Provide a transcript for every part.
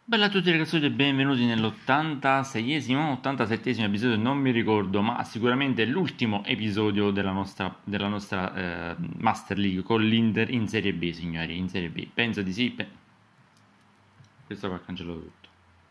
Bella a tutti ragazzi e benvenuti nell'86esimo, 87esimo episodio, non mi ricordo, ma sicuramente l'ultimo episodio della nostra Master League con l'Inter in Serie B, signori, in Serie B. Penso di sì. Questo qua cancello tutto.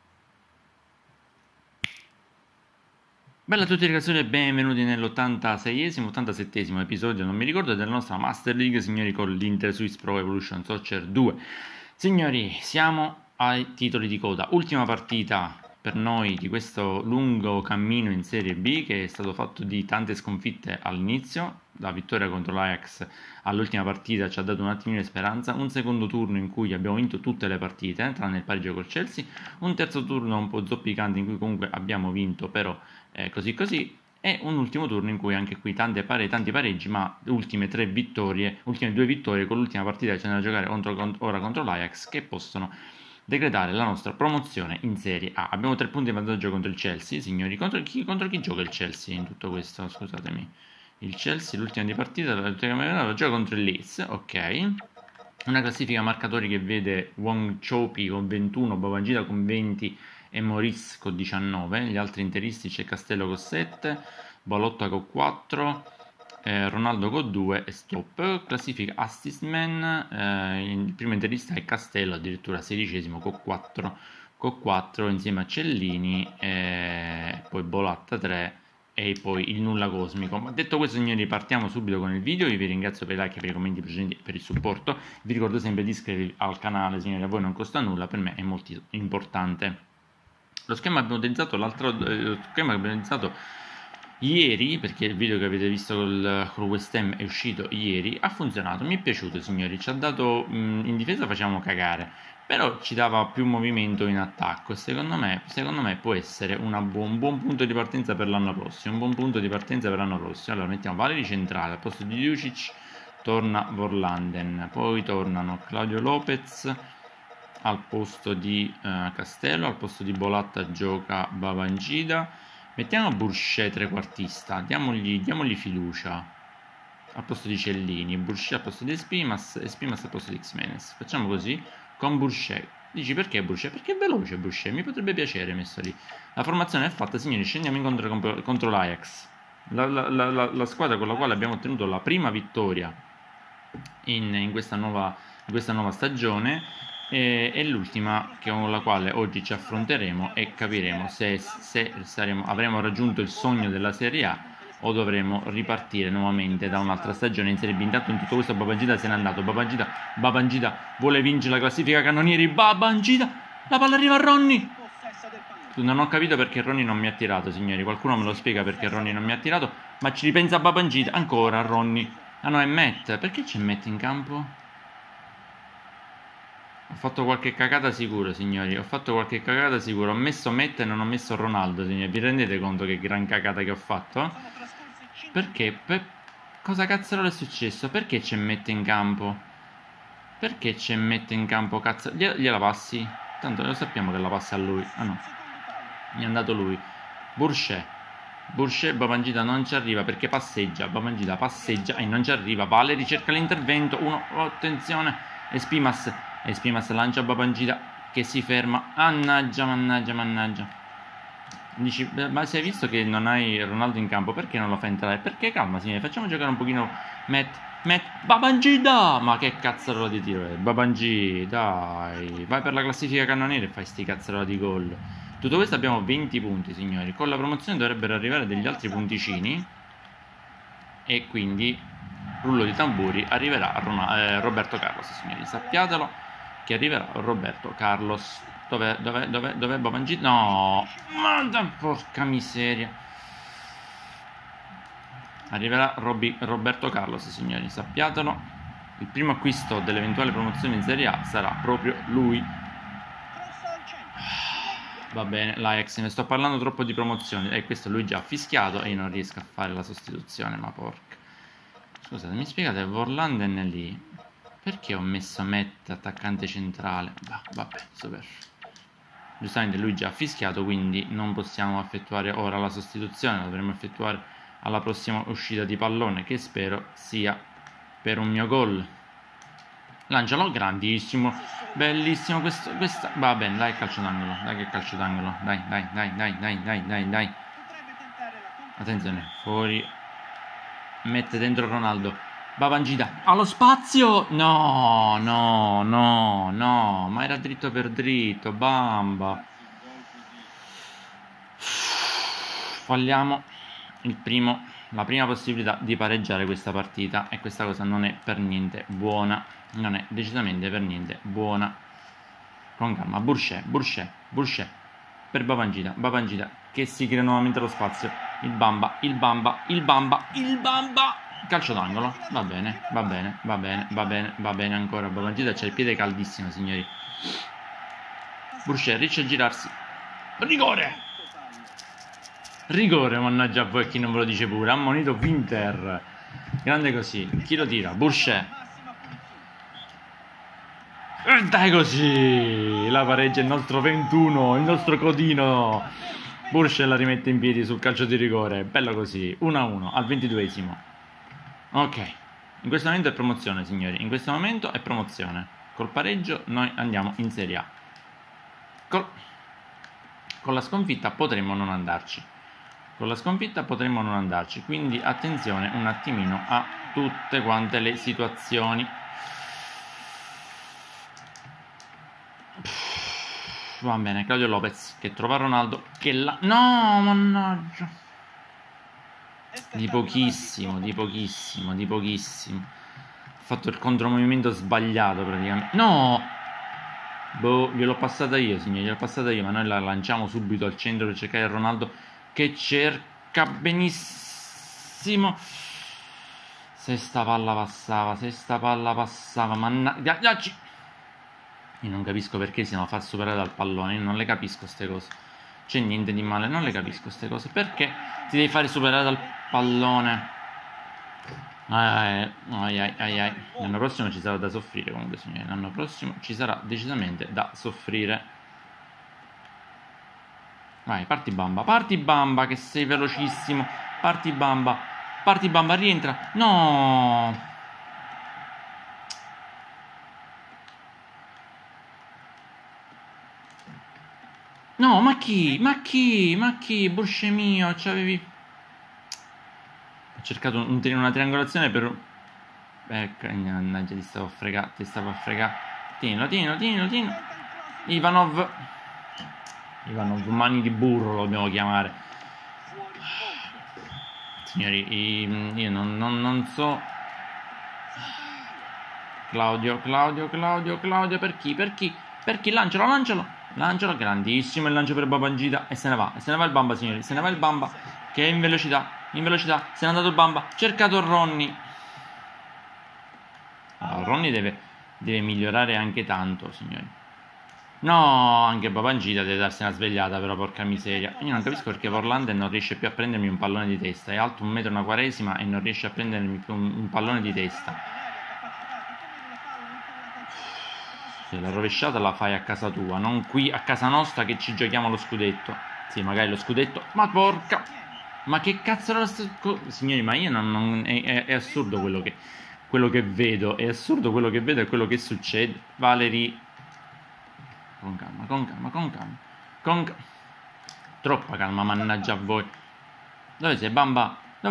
Bella a tutti ragazzi e benvenuti nell'86esimo, 87esimo episodio, non mi ricordo, della nostra Master League, signori, con l'Inter Swiss Pro Evolution Soccer 2. Signori, siamo ai titoli di coda. Ultima partita per noi di questo lungo cammino in Serie B, che è stato fatto di tante sconfitte all'inizio. La vittoria contro l'Ajax all'ultima partita ci ha dato un attimino di speranza, un secondo turno in cui abbiamo vinto tutte le partite, tranne il pareggio col Chelsea, un terzo turno un po' zoppicante in cui comunque abbiamo vinto, però così così, e un ultimo turno in cui anche qui tanti pareggi, ma le ultime due vittorie con l'ultima partita che c'è da giocare ora contro l'Ajax, che possono decretare la nostra promozione in Serie A. Abbiamo 3 punti di vantaggio contro il Chelsea, signori. Contro chi gioca il Chelsea in tutto questo? Scusatemi. Il Chelsea, l'ultima di partita, gioca contro il Leeds, ok. Una classifica marcatori che vede Wong Chopi con 21, Babangida con 20 e Maurice con 19. Gli altri interisti c'è Castello con 7, Balotta con 4, Ronaldo con 2 e stop. Classifica assist man, il primo interista è Castello, addirittura 16esimo con 4 insieme a Cellini, poi Bolatta 3 e poi il nulla cosmico. Ma detto questo, signori, partiamo subito con il video. Io vi ringrazio per i like e per i commenti precedenti, per il supporto. Vi ricordo sempre di iscrivervi al canale, signori, a voi non costa nulla, per me è molto importante. Lo schema che abbiamo utilizzato ieri, perché il video che avete visto col West Ham è uscito ieri, ha funzionato, mi è piaciuto, signori. Ci ha dato, in difesa facciamo cagare, però ci dava più movimento in attacco, e secondo me può essere un buon punto di partenza per l'anno prossimo. Allora mettiamo Valeri centrale, al posto di Jusic torna Vorlanden, poi tornano Claudio Lopez al posto di Castello, al posto di Bolatta gioca Babangida. Mettiamo Bourchet trequartista, diamogli fiducia al posto di Cellini, Bourchet al posto di Espimas al posto di Ximenes. Facciamo così con Bourchet. Dici perché Bourchet? Perché è veloce Bourchet, mi potrebbe piacere messo lì. La formazione è fatta, signori, scendiamo in contro l'Ajax, la squadra con la quale abbiamo ottenuto la prima vittoria in questa nuova stagione, è l'ultima con la quale oggi ci affronteremo e capiremo se avremo raggiunto il sogno della Serie A o dovremo ripartire nuovamente da un'altra stagione in Serie B. Intanto in tutto questo Babangida se n'è andato. Babangida vuole vincere la classifica cannonieri. Babangida, la palla arriva a Ronny. Non ho capito perché Ronny non mi ha tirato, signori. Qualcuno me lo spiega perché Ronny non mi ha tirato, ma ci ripensa Babangida. Ancora Ronny. Ah no, è Matt. Perché c'è Matt in campo? Ho fatto qualche cagata sicuro, signori. Ho messo Matt e non ho messo Ronaldo, signori. Vi rendete conto che gran cagata che ho fatto? Perché? Cosa cazzarola è successo? Perché c'è Matt in campo? Cazzo? Gliela passi? Tanto lo sappiamo che la passi a lui. Ah no. Mi è andato lui. Bourchet, Babangida non ci arriva perché passeggia. Babangida passeggia e non ci arriva. Valeri cerca l'intervento. Attenzione. Espimas lancia Babangida che si ferma. Mannaggia. Dici, ma se hai visto che non hai Ronaldo in campo, perché non lo fai entrare? Perché calma, signore, facciamo giocare un pochino Matt, Babangida! Ma che cazzarola di tiro è? Babangida, dai, vai per la classifica cannoniere e fai sti cazzarola di gol. Tutto questo abbiamo 20 punti, signori. Con la promozione dovrebbero arrivare degli altri punticini, e quindi, rullo di tamburi, arriverà Roberto Carlos, signori. Sappiatelo che arriverà Roberto Carlos. Dov'è Babangida? No, ma porca miseria. Arriverà Roberto Carlos, signori, sappiatelo. Il primo acquisto dell'eventuale promozione in Serie A sarà proprio lui. Va bene, l'Ajax, ne sto parlando troppo di promozione. E questo lui già ha fischiato e io non riesco a fare la sostituzione, ma porca. Scusate, mi spiegate, Vorlanden è lì. Perché ho messo Matt attaccante centrale? Vabbè, super. Giustamente lui già ha fischiato, quindi non possiamo effettuare ora la sostituzione, la dovremo effettuare alla prossima uscita di pallone, che spero sia per un mio gol. Lancialo, grandissimo, bellissimo questa, va bene, dai calcio d'angolo, dai che calcio d'angolo, dai. Attenzione, fuori, mette dentro Ronaldo, Babangida, allo spazio, no, ma era dritto per dritto, Bamba. Falliamo la prima possibilità di pareggiare questa partita e questa cosa non è per niente buona, non è decisamente per niente buona. Con calma, Boucher per Babangida che si crea nuovamente lo spazio, il Bamba, calcio d'angolo, va bene ancora, Babangida c'ha il piede caldissimo, signori. Boucher riesce a girarsi, rigore, mannaggia a voi chi non ve lo dice pure, ammonito Winter, grande così, chi lo tira? Boucher. Dai così, la pareggia il nostro 21, il nostro codino. Boucher la rimette in piedi sul calcio di rigore, bello così, 1-1 al 22esimo. Ok, in questo momento è promozione, signori, in questo momento è promozione. Col pareggio noi andiamo in Serie A. Con la sconfitta potremmo non andarci. Quindi attenzione un attimino a tutte quante le situazioni. Va bene, Claudio Lopez che trova Ronaldo che la... No, mannaggia. Di pochissimo. Ha fatto il contromovimento sbagliato praticamente. No! Boh, gliel'ho passata io, signori, ma noi la lanciamo subito al centro per cercare Ronaldo che cerca benissimo. Se sta palla passava, mannaggia. Io non capisco perché siamo a far superare dal pallone, io non le capisco queste cose. C'è niente di male, non le capisco queste cose. Perché ti devi fare superare dal pallone? Ai. L'anno prossimo ci sarà da soffrire comunque, signori. L'anno prossimo ci sarà decisamente da soffrire. Vai, parti Bamba che sei velocissimo. Parti Bamba, rientra. No! No, ma chi? Boucher mio, c'avevi... Ho cercato una triangolazione per... Ecco, mannaggia, ti stavo a fregare. Tienilo. Ivanov, mani di burro lo dobbiamo chiamare. Signori, io non so... Claudio, per chi? Lancialo, grandissimo il lancio per Babangida e se ne va il Bamba, signori, che è in velocità, se n'è andato il Bamba, cercato Ronny. Allora, Ronny deve migliorare anche tanto, signori. No, anche Babangida deve darsi una svegliata, però porca miseria. Io non capisco perché Vorlander non riesce più a prendermi un pallone di testa, è alto 1,40 m e non riesce a prendermi più un pallone di testa. Se la rovesciata la fai a casa tua, non qui a casa nostra che ci giochiamo lo scudetto. Sì, magari lo scudetto, ma porca... Ma che cazzo era signori, ma io è assurdo quello che vedo, è assurdo quello che vedo e quello che succede. Valery, con calma. Troppa calma, mannaggia a voi. Dove sei Bamba?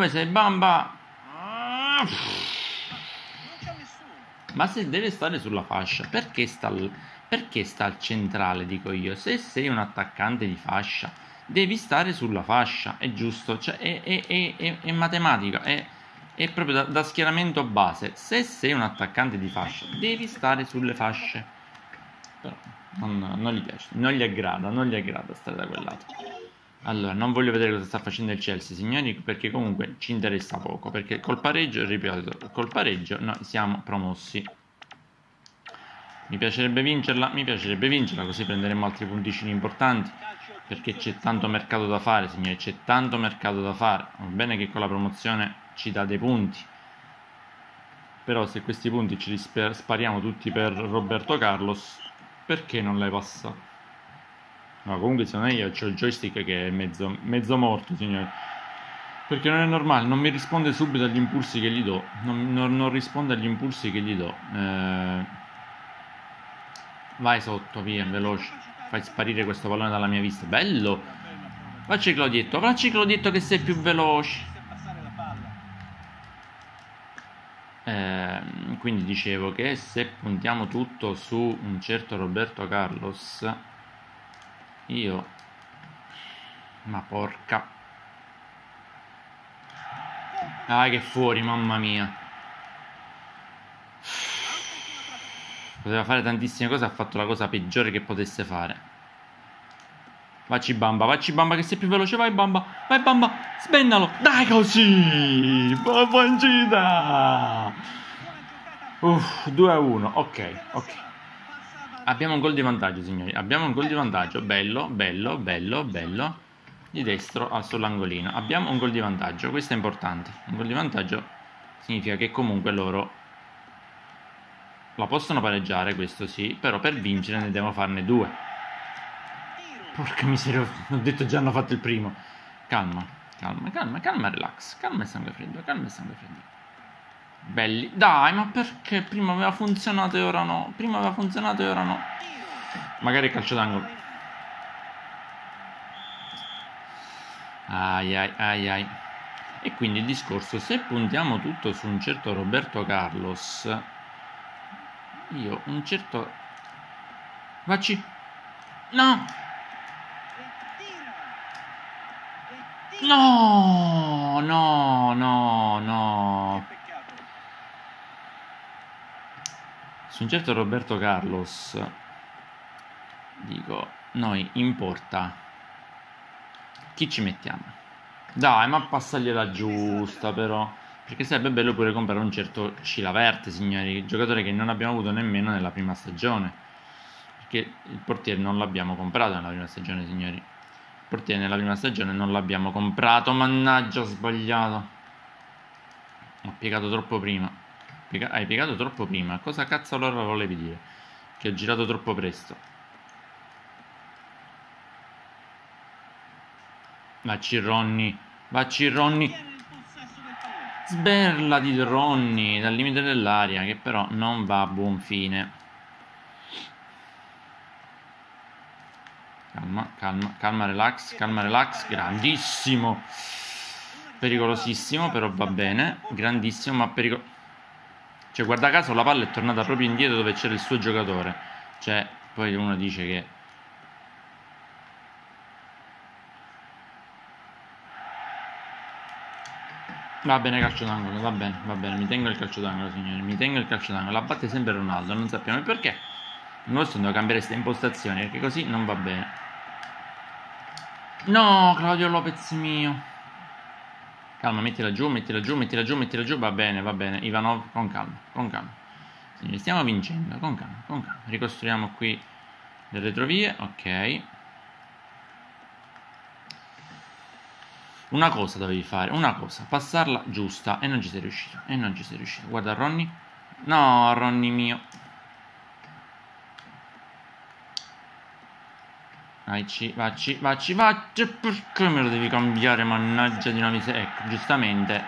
Ma se deve stare sulla fascia, perché sta al centrale, dico io? Se sei un attaccante di fascia, devi stare sulla fascia, è giusto, cioè è matematica, è proprio da schieramento base. Se sei un attaccante di fascia, devi stare sulle fasce. Però non gli piace, non gli aggrada stare da quel lato. Allora, non voglio vedere cosa sta facendo il Chelsea, signori, perché comunque ci interessa poco, perché col pareggio, ripeto, noi siamo promossi. Mi piacerebbe vincerla, così prenderemo altri punticini importanti, perché c'è tanto mercato da fare, signori, Va bene che con la promozione ci dà dei punti, però se questi punti ce li spariamo tutti per Roberto Carlos, perché non l'hai passato? No, comunque secondo me io ho il joystick che è mezzo morto, signori. Perché non è normale, non mi risponde subito agli impulsi che gli do. Non risponde agli impulsi che gli do. Vai sotto, via, veloce. Fai sparire questo pallone dalla mia vista. Bello. Facci Claudietto che sei più veloce. Quindi dicevo che se puntiamo tutto su un certo Roberto Carlos, io... Ma porca... Ah, che fuori, mamma mia. Poteva fare tantissime cose, ha fatto la cosa peggiore che potesse fare. Vacci Bamba che sei più veloce, vai Bamba, sbennalo, dai così, buona 2-1, ok. Abbiamo un gol di vantaggio, signori, bello, di destro sull'angolino, abbiamo un gol di vantaggio, questo è importante, un gol di vantaggio significa che comunque loro la possono pareggiare, questo sì, però per vincere ne devono farne 2. Porca miseria, ho detto già hanno fatto il primo. Calma, relax. Calma e sangue freddo. Belli. Dai, ma perché prima aveva funzionato e ora no? Magari calcio d'angolo. Ai. E quindi il discorso, se puntiamo tutto su un certo Roberto Carlos, io un certo... Vacci. No! No. Su un certo Roberto Carlos, dico, noi in porta, chi ci mettiamo? Dai, ma passagliela giusta però, perché sarebbe bello pure comprare un certo Cilaverte, signori, giocatore che non abbiamo avuto nemmeno nella prima stagione, perché il portiere non l'abbiamo comprato nella prima stagione, signori. Portiere nella prima stagione non l'abbiamo comprato, mannaggia, ho sbagliato, ho piegato troppo prima. Hai piegato troppo prima, cosa cazzo allora volevi dire? Che ho girato troppo presto. Vacci Ronny, sberla di Ronny dal limite dell'aria, che però non va a buon fine. Calma, relax, grandissimo, pericolosissimo, però va bene, grandissimo ma pericoloso. Cioè, guarda caso la palla è tornata proprio indietro dove c'era il suo giocatore. Cioè, poi uno dice che... Va bene, calcio d'angolo, va bene, mi tengo il calcio d'angolo, signori, la batte sempre Ronaldo, non sappiamo il perché. Non so, devo cambiare queste impostazioni, perché così non va bene. No, Claudio Lopez mio. Calma, mettila giù, va bene, Ivanov, con calma. Signori, stiamo vincendo, con calma. Ricostruiamo qui le retrovie, ok. Una cosa dovevi fare, passarla giusta, e non ci sei riuscito, Guarda Ronny. No, Ronny mio. Vacci, perché me lo devi cambiare, mannaggia di nuovi... Ecco, giustamente.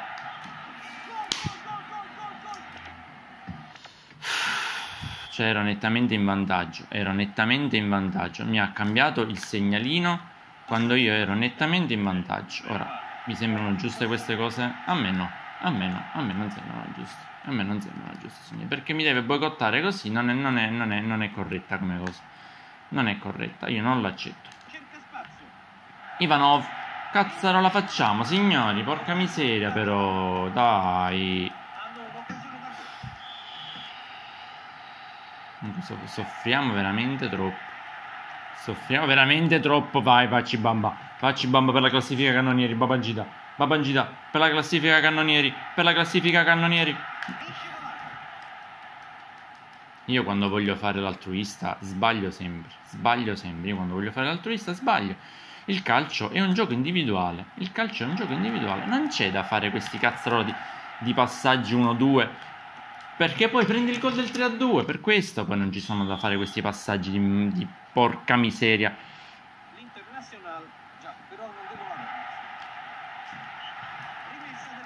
Cioè ero nettamente in vantaggio, mi ha cambiato il segnalino quando io ero nettamente in vantaggio. Ora, mi sembrano giuste queste cose? A me non sembrano giuste, signori, perché mi deve boicottare così, non è corretta come cosa. Non è corretta, io non l'accetto. Ivanov, cazzo la facciamo, signori, porca miseria però, dai. Soffriamo veramente troppo. Vai, facci Bamba per la classifica cannonieri, Babangida per la classifica cannonieri. Io quando voglio fare l'altruista sbaglio sempre. Io quando voglio fare l'altruista sbaglio. Il calcio è un gioco individuale. Non c'è da fare questi cazzaroli di passaggi 1-2. Perché poi prendi il gol del 3-2. Per questo poi non ci sono da fare questi passaggi di porca miseria.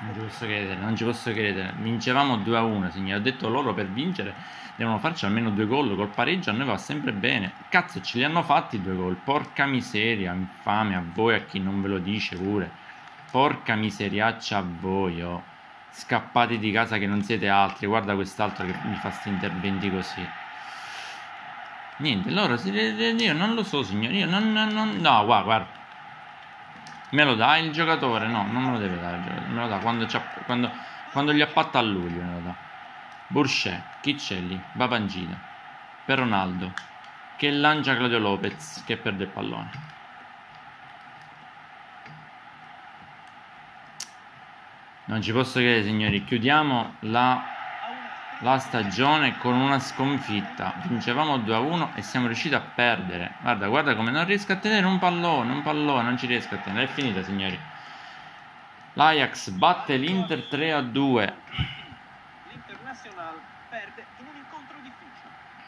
Non ci posso credere, non ci posso credere. Vincevamo 2-1, signore. Ho detto loro per vincere devono farci almeno 2 gol. Col pareggio a noi va sempre bene. Cazzo, ce li hanno fatti 2 gol. Porca miseria, infame a voi, a chi non ve lo dice pure. Porca miseriaccia a voi, oh. Scappate di casa che non siete altri. Guarda quest'altro che mi fa sti interventi così. Niente, loro, io non lo so, signore. Io no, guarda. Me lo dà il giocatore? No, non me lo deve dare il giocatore. Me lo dà quando gli appatta a luglio. Me lo dà. Bourget, chi c'è lì? Babangida. Per Ronaldo. Che lancia Claudio Lopez, che perde il pallone. Non ci posso credere, signori. Chiudiamo la stagione con una sconfitta. Vincevamo 2-1 e siamo riusciti a perdere. Guarda come non riesco a tenere un pallone, non ci riesco a tenere. È finita, signori. L'Ajax batte l'Inter 3-2. L'Internazionale perde in un incontro difficile.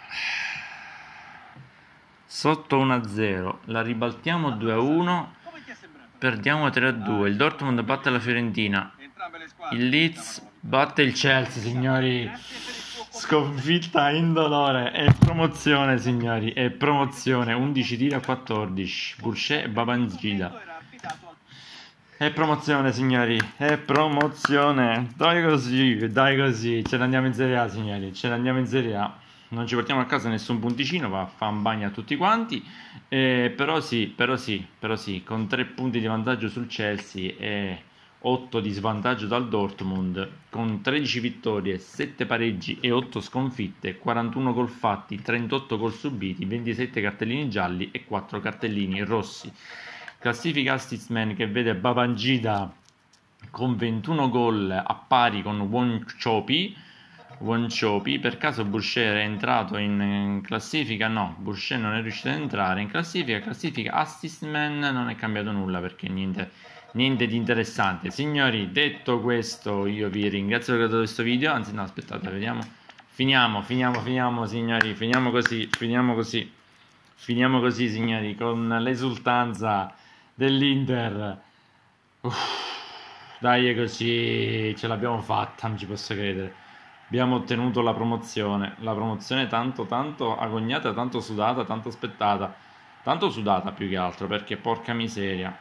Sotto 1-0, la ribaltiamo 2-1. Perdiamo 3-2. Il Dortmund batte la Fiorentina. Il Leeds batte il Chelsea, signori. Sconfitta indolore. È promozione, signori. È promozione. 11 tiri a 14. Bourget e Babangida. È promozione, signori. È promozione. Dai così. Ce ne andiamo in Serie A, signori. Ce ne andiamo in Serie A. Non ci portiamo a casa nessun punticino. Va a fare un bagno a tutti quanti. Però sì. Con 3 punti di vantaggio sul Chelsea e 8 di svantaggio dal Dortmund, con 13 vittorie, 7 pareggi e 8 sconfitte, 41 gol fatti, 38 gol subiti, 27 cartellini gialli e 4 cartellini rossi. Classifica Assistman che vede Babangida con 21 gol a pari con Wonchopi. Per caso Bourget è entrato in classifica? No, Bourget non è riuscito ad entrare in classifica. Classifica Assistman non è cambiato nulla perché niente di interessante. Signori, detto questo, io vi ringrazio per aver guardato questo video. Anzi no, aspettate, vediamo. Finiamo, signori. Finiamo così, signori, con l'esultanza dell'Inter. Dai, così ce l'abbiamo fatta, non ci posso credere. Abbiamo ottenuto la promozione tanto agognata, tanto sudata, tanto aspettata. Tanto sudata più che altro, perché porca miseria,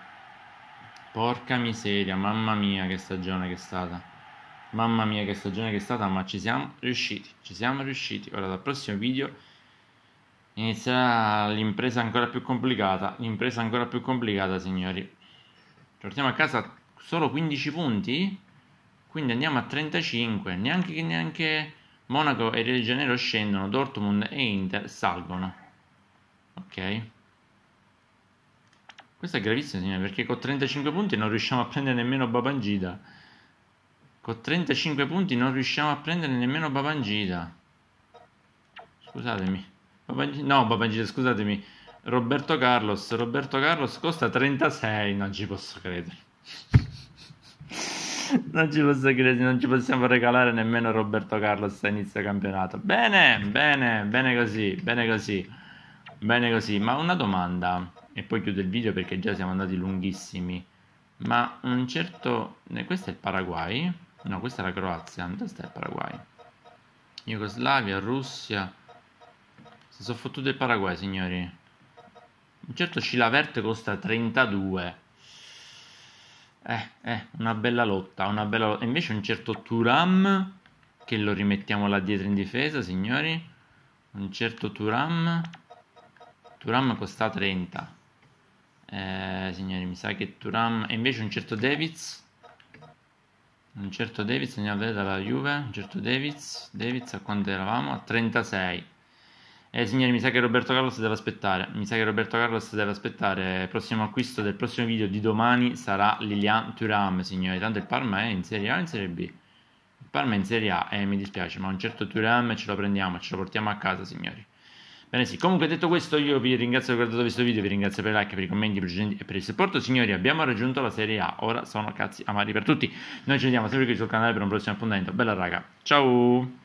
mamma mia che stagione che è stata. Ma ci siamo riusciti. Ora dal prossimo video inizierà l'impresa ancora più complicata, signori. Ci portiamo a casa solo 15 punti? Quindi andiamo a 35, neanche Monaco e Rio de Janeiro scendono, Dortmund e Inter salgono. Ok. Questo è gravissimo, signori, perché con 35 punti non riusciamo a prendere nemmeno Babangida. Scusatemi. Babangida, scusatemi. Roberto Carlos costa 36, non ci posso credere. Non ci possiamo regalare nemmeno Roberto Carlos a inizio campionato. Bene così. Ma una domanda, e poi chiudo il video perché già siamo andati lunghissimi. Ma un certo... questo è il Paraguay? No, questa è la Croazia. Dove sta il Paraguay? Jugoslavia, Russia. Si sono fottuto il Paraguay, signori. Un certo Chilavert costa 32. Una bella lotta. E invece un certo Thuram, che lo rimettiamo là dietro in difesa, signori. Un certo Thuram costa 30. Signori, mi sa che Thuram... E invece un certo Davids. Andiamo a vedere dalla Juve. Un certo Davids a quanto eravamo? A 36. Signori, mi sa che Roberto Carlos deve aspettare. Il prossimo acquisto del prossimo video di domani sarà Lilian Thuram, signori. Tanto il Parma è in Serie A o in Serie B? Il Parma è in Serie A e mi dispiace, ma un certo Thuram ce lo prendiamo, ce lo portiamo a casa, signori. Bene, sì. Comunque, detto questo, io vi ringrazio per aver guardato questo video, vi ringrazio per i like, per i commenti, per i suggerimenti e per il supporto. Signori, abbiamo raggiunto la Serie A. Ora sono cazzi amari per tutti. Noi ci vediamo sempre qui sul canale per un prossimo appuntamento. Bella raga. Ciao!